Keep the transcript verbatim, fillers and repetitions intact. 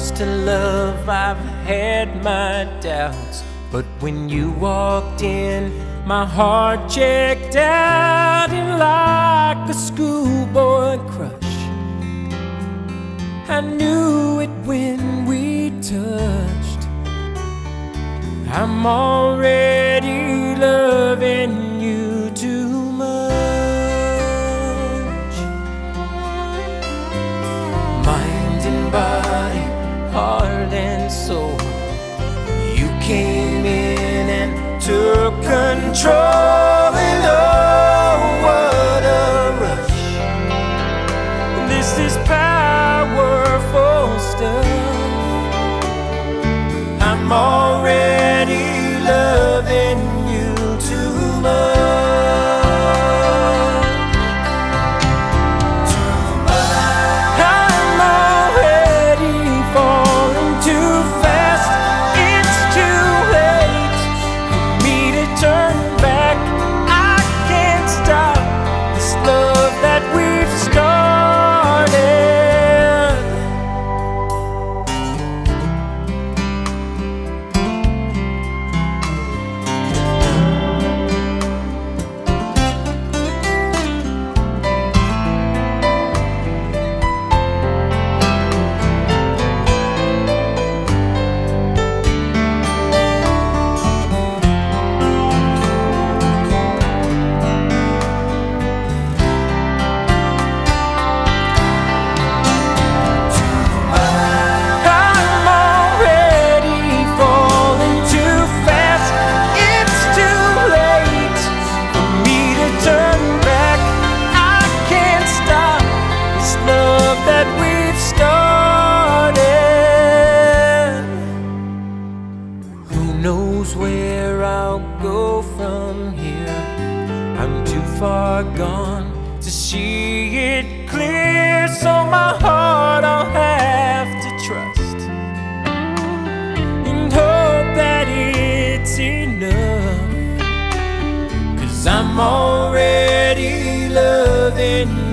close to love, I've had my doubts, but when you walked in, my heart checked out, and like a schoolboy crush, I knew it when we touched. I'm already loving you too much. Mind and body, heart and soul, you came in and took control, and oh, what a rush. This is powerful stuff. I'm already loving you too much. Where I'll go from here, I'm too far gone to see it clear, so my heart I'll have to trust and hope that it's enough, 'cause I'm already loving you.